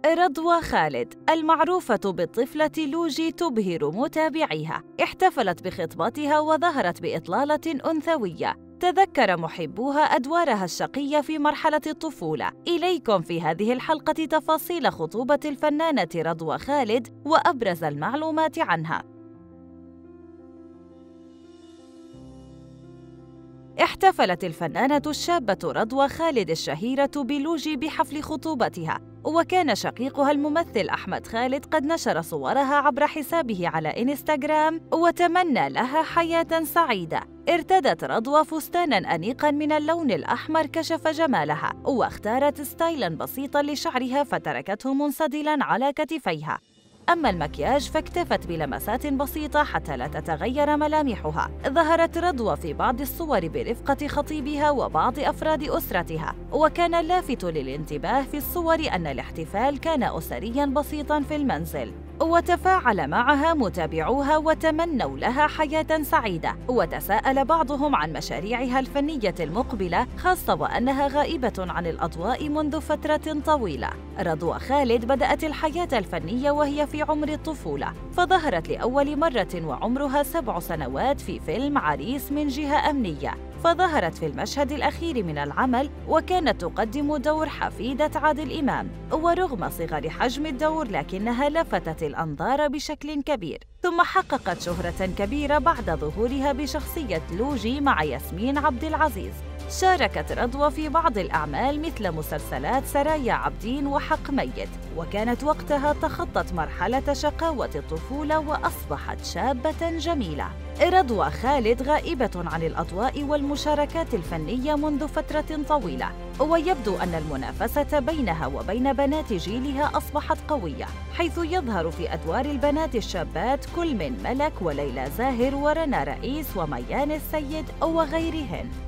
رضوى خالد المعروفة بالطفلة لوجي تبهر متابعيها، احتفلت بخطبتها وظهرت بإطلالة أنثوية. تذكر محبوها أدوارها الشقية في مرحلة الطفولة. إليكم في هذه الحلقة تفاصيل خطوبة الفنانة رضوى خالد وأبرز المعلومات عنها. احتفلت الفنانة الشابة رضوى خالد الشهيرة بلوجي بحفل خطوبتها، وكان شقيقها الممثل أحمد خالد قد نشر صورها عبر حسابه على إنستغرام وتمنى لها حياة سعيدة. ارتدت رضوى فستاناً أنيقاً من اللون الأحمر كشف جمالها، واختارت ستايلاً بسيطاً لشعرها فتركته منسدلاً على كتفيها. أما المكياج فاكتفت بلمسات بسيطة حتى لا تتغير ملامحها. ظهرت رضوى في بعض الصور برفقة خطيبها وبعض أفراد أسرتها، وكان اللافت للانتباه في الصور أن الاحتفال كان أسرياً بسيطاً في المنزل. وتفاعل معها متابعوها وتمنوا لها حياة سعيدة، وتساءل بعضهم عن مشاريعها الفنية المقبلة، خاصة وأنها غائبة عن الأضواء منذ فترة طويلة. رضوى خالد بدأت الحياة الفنية وهي في عمر الطفولة، فظهرت لأول مرة وعمرها 7 سنوات في فيلم عريس من جهة أمنية، فظهرت في المشهد الأخير من العمل وكانت تقدم دور حفيدة عادل إمام. ورغم صغر حجم الدور لكنها لفتت الأنظار بشكل كبير، ثم حققت شهرة كبيرة بعد ظهورها بشخصية لوجي مع ياسمين عبد العزيز. شاركت رضوى في بعض الأعمال مثل مسلسلات سرايا عابدين وحق ميت، وكانت وقتها تخطت مرحلة شقاوة الطفولة وأصبحت شابة جميلة. رضوى خالد غائبة عن الأضواء والمشاركات الفنية منذ فترة طويلة، ويبدو أن المنافسة بينها وبين بنات جيلها أصبحت قوية، حيث يظهر في أدوار البنات الشابات كل من ملك وليلى زاهر ورنا رئيس وميان السيد وغيرهن.